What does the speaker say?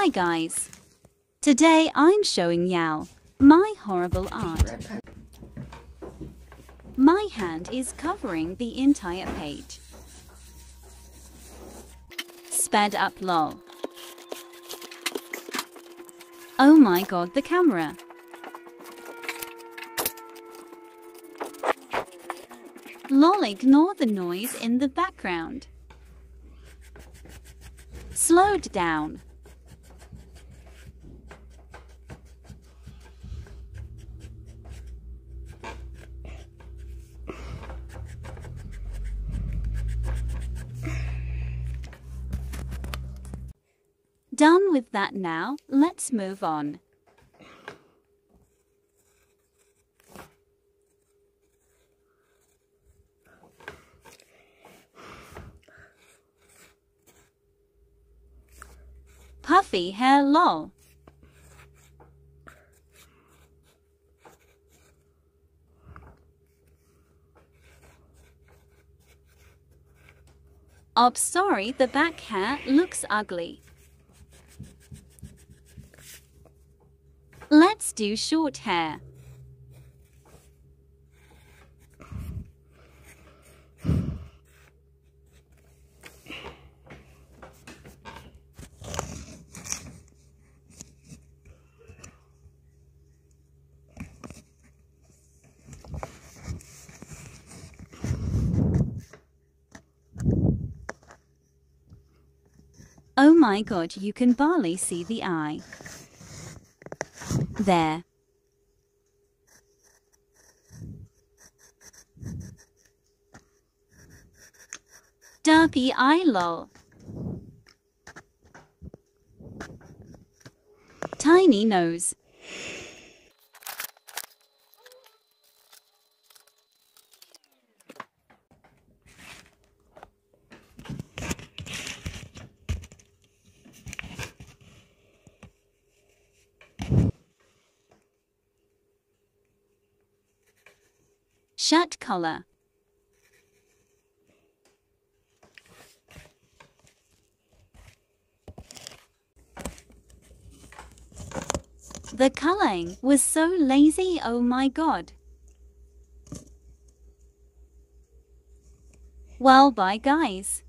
Hi guys! Today I'm showing Yao my horrible art. My hand is covering the entire page. Sped up lol. Oh my god, the camera. Lol, ignore the noise in the background. Slowed down. Done with that now, let's move on. Puffy hair lol. Oops, sorry, the back hair looks ugly. Let's do short hair. Oh my god, you can barely see the eye. There. Derpy eye lol. Tiny nose. Shirt collar. The coloring was so lazy, oh my god. Well, bye guys.